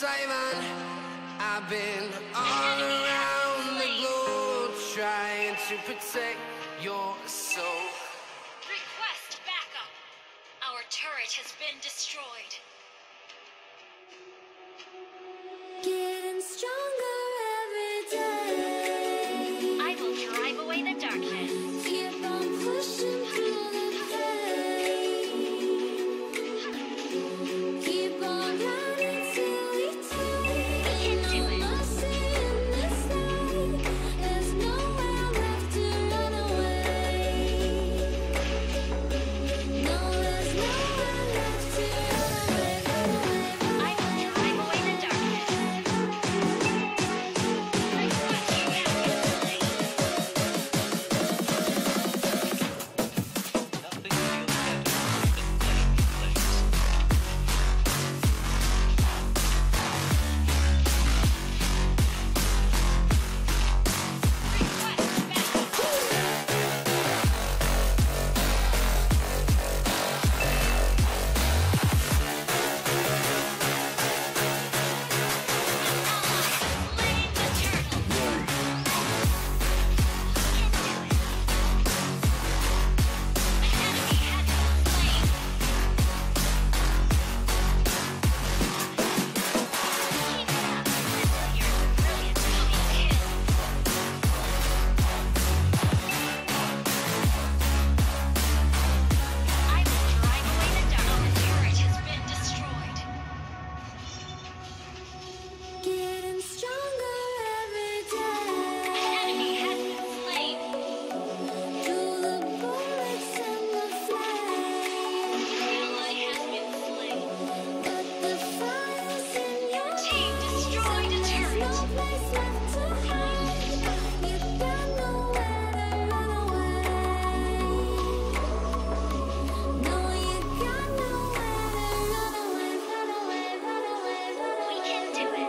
Simon. I've been all around the globe trying to protect your soul. Request backup. Our turret has been destroyed. Getting stronger every day. I will drive away the darkness. Keep on pushing through the pain. Keep on running till we take. We can do it. No mercy in this life. There's nowhere left to run away. No, there's nowhere left to run away. I will drive away the darkness. Request backup. Getting stronger every day. An enemy has been slain. Through the bullets and the flames. Ally has been slain. But the fire's in your Team destroyed a There's no turret. place left to hide. You got nowhere to run away. No, you got nowhere to run away, run away, run away, run away. We can do it.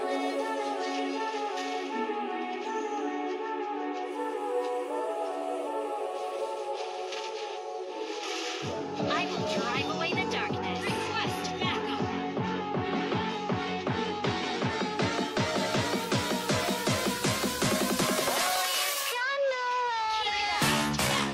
I will drive away the darkness. Request backup. Got nowhere.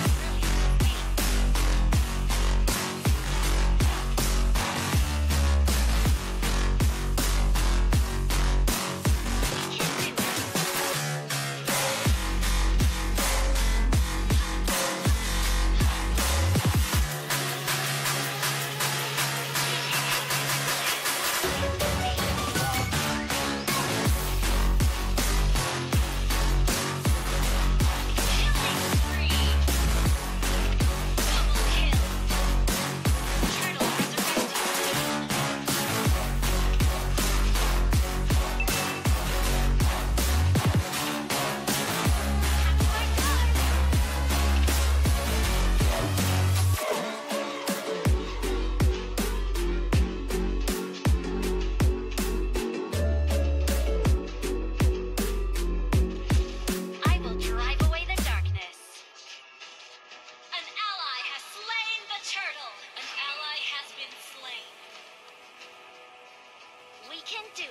I will drive away the darkness. An ally has slain the turtle. An ally has been slain. We can do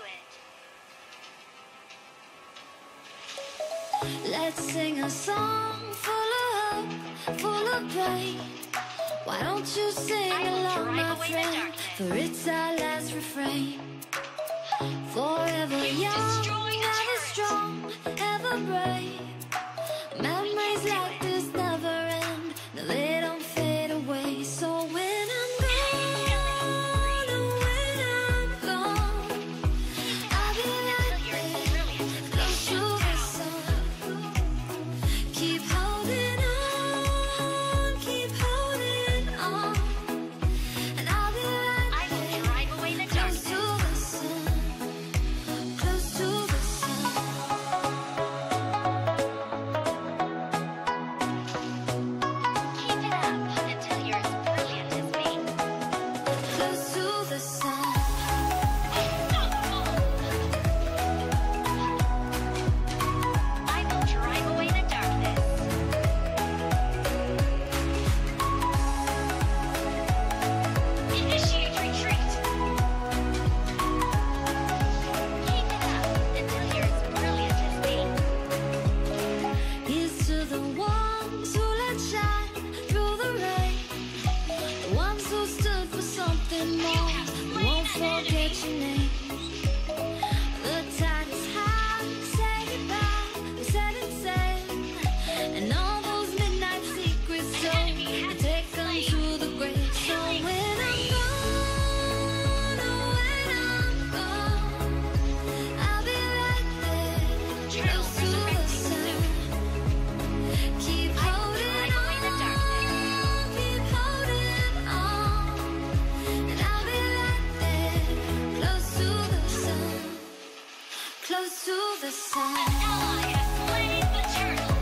it. Let's sing a song full of hope, full of pain. Why don't you sing I will along, drive my away the friend? darkness. For it's our last refrain. Forever You young, destroyed a ever turret. strong, ever brave. Memories like this never end. No, they don't fade away. So when I'm gone, oh, when I'm gone, I'll be right there, close to the sun. Keep holding on, keep holding on, and I'll be right I will there, drive away the close darkness. to the sun, close to the sun. close to the sun. An ally has slain the turtle.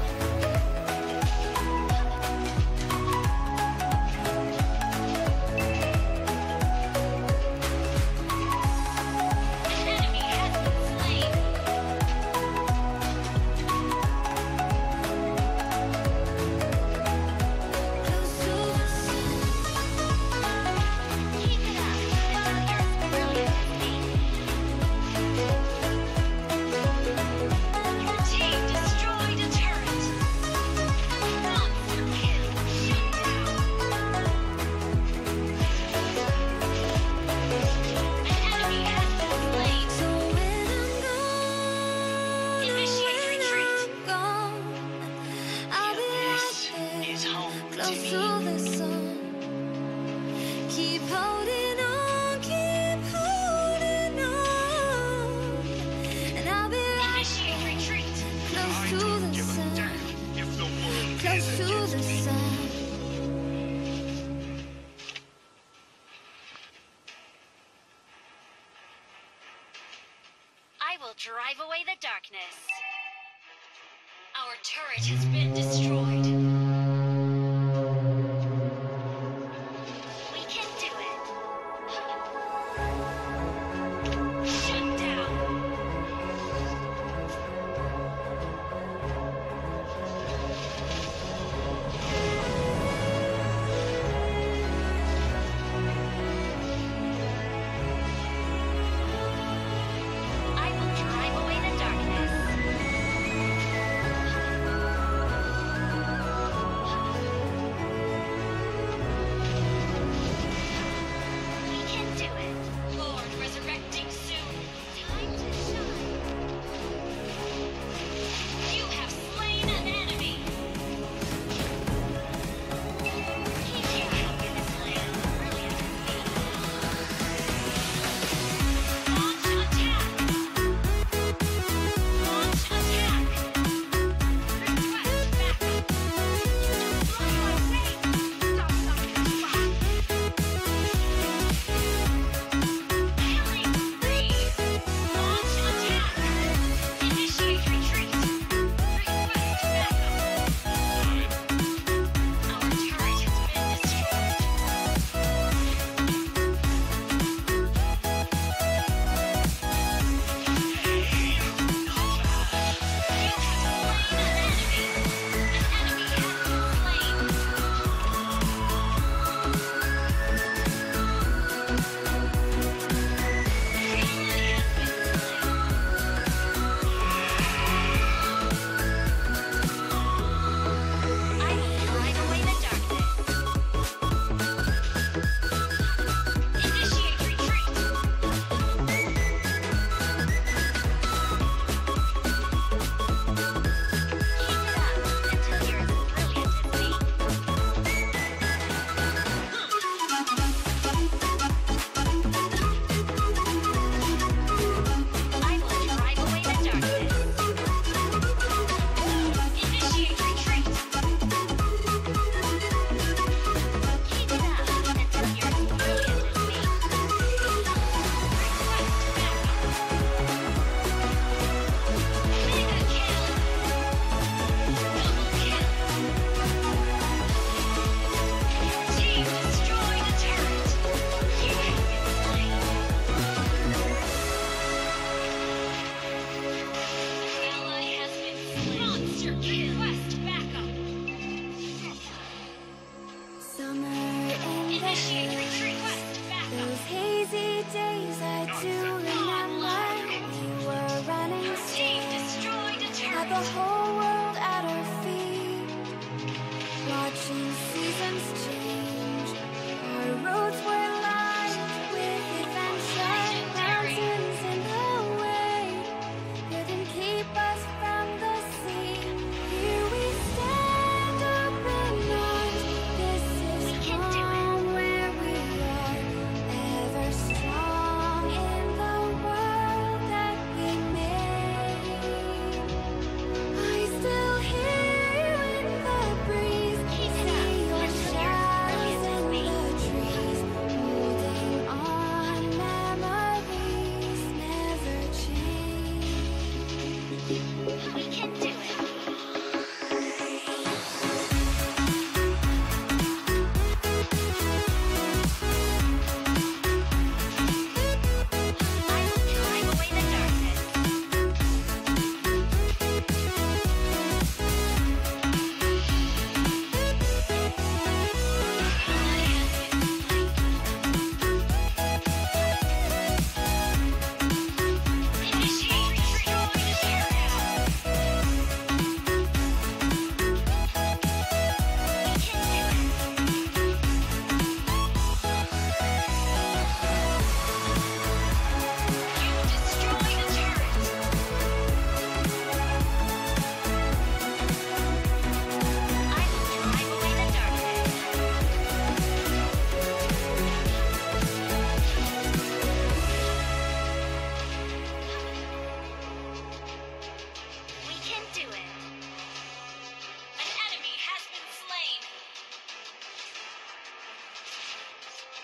An enemy has been slain. Close to the sun. Keep it up. The darkness brilliant Your team destroyed a turret. Monster kill. Shut down. An enemy has been slain. So when I'm gone, Initiate retreat. gone, I'll be right there, Is home to close me. to the sun. Keep holding on, and I'll be right Initiate there, retreat. close I to don't the give a sun, damn if the world close is to against the me. sun. I will drive away the darkness. Our turret has been destroyed. We can do it. Shut down. I will drive away the darkness.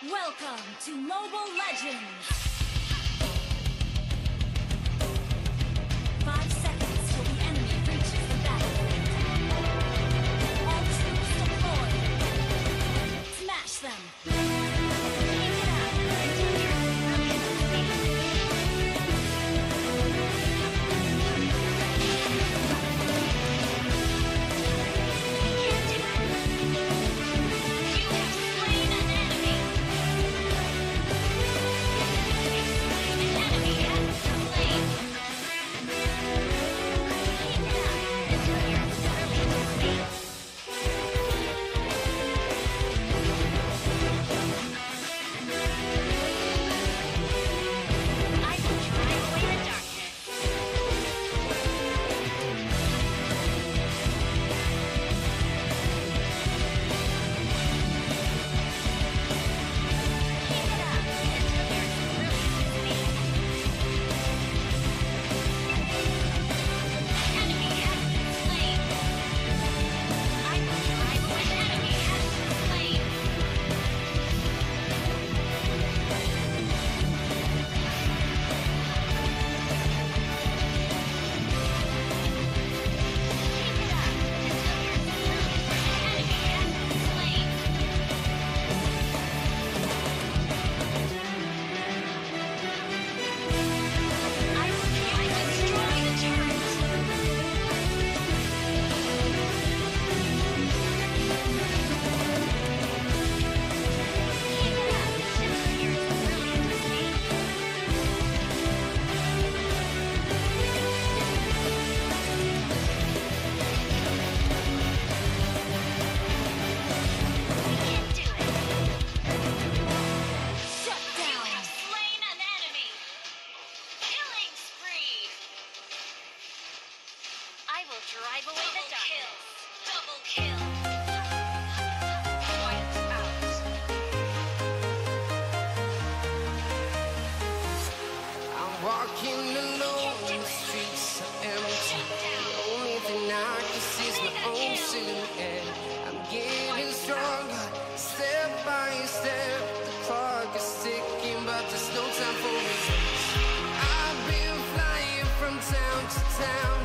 Welcome to Mobile Legends! 5 seconds till the enemy reaches the battlefield. All troops deployed. Smash them! Keep it up until you're brilliant to me. Drive away the darkness. Double kill. Wipe out. I'm walking alone, the streets are empty. The only thing I can see is my own silhouette. I'm getting stronger, step by step. The clock is ticking, but there's no time for me. I've been flying from town to town.